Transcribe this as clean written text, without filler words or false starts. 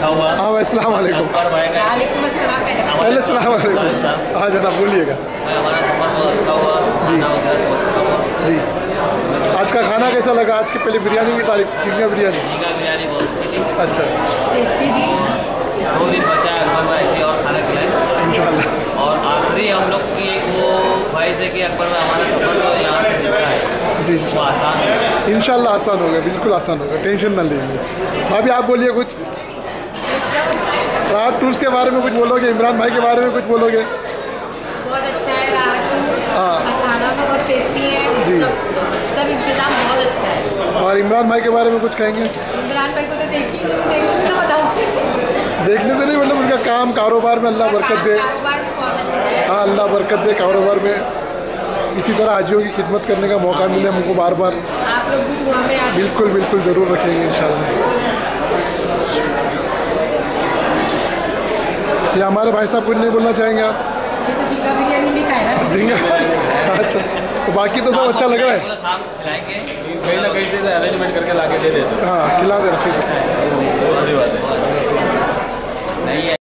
अच्छा हुआ। हाँ भाई अस्सलाम वालेकुम। पहले अस्सलाम वालेकुम। हाँ जनाब बोलिएगा। हमारा सफर बहुत अच्छा हुआ, खाना वगैरह सब अच्छा हुआ जी। आज का खाना कैसा लगा? आज की पहले बिरयानी की तारीफ, झींगा बिरयानी। झींगा बिरयानी बहुत अच्छी थी। अच्छा टेस्टी थी। 2 दिन बचा है, अकबर भाई ऐसे और खाना खिलाए इंशाल्लाह। और आखिरी हम लोग की एक वो ख्वाहिश है कि अकबर भाई हमारा सफर जो यहाँ से दिखता है जी वो आसान है। इंशाल्लाह आसान होगा, बिल्कुल आसान होगा, टेंशन ना लीजिए। भाभी आप बोलिए कुछ, राहत टूर्स के बारे में कुछ बोलोगे, इमरान भाई के बारे में कुछ बोलोगे? बहुत अच्छा है राहत टूर। हाँ। खाना भी बहुत टेस्टी है जी। सब इंतज़ाम बहुत अच्छा है। और इमरान भाई के बारे में कुछ कहेंगे? इमरान भाई को तो देखूँगी तो बताऊँगी। देखने से नहीं, मतलब उनका काम कारोबार में अल्लाह बरकत दे। कारोबार भी बहुत अच्छा है। हाँ अल्लाह बरकत दे कारोबार में, इसी तरह हाजियों की खिदमत करने का मौका मिले हमको बार बार। आप लोग भी दुआ में आप बिल्कुल बिल्कुल ज़रूर रखेंगे इंशाल्लाह। ये हमारे भाई साहब कुछ नहीं बोलना चाहेंगे आप? ये तो झींगा बिरयानी भी खाए ना। झींगा अच्छा, तो बाकी तो सब अच्छा लग रहा है। शाम खिलाएंगे कहीं ना कहीं से अरेंजमेंट करके ला के दे देते। हाँ खिला दे रखिए। वो बड़ी बात है। नहीं है।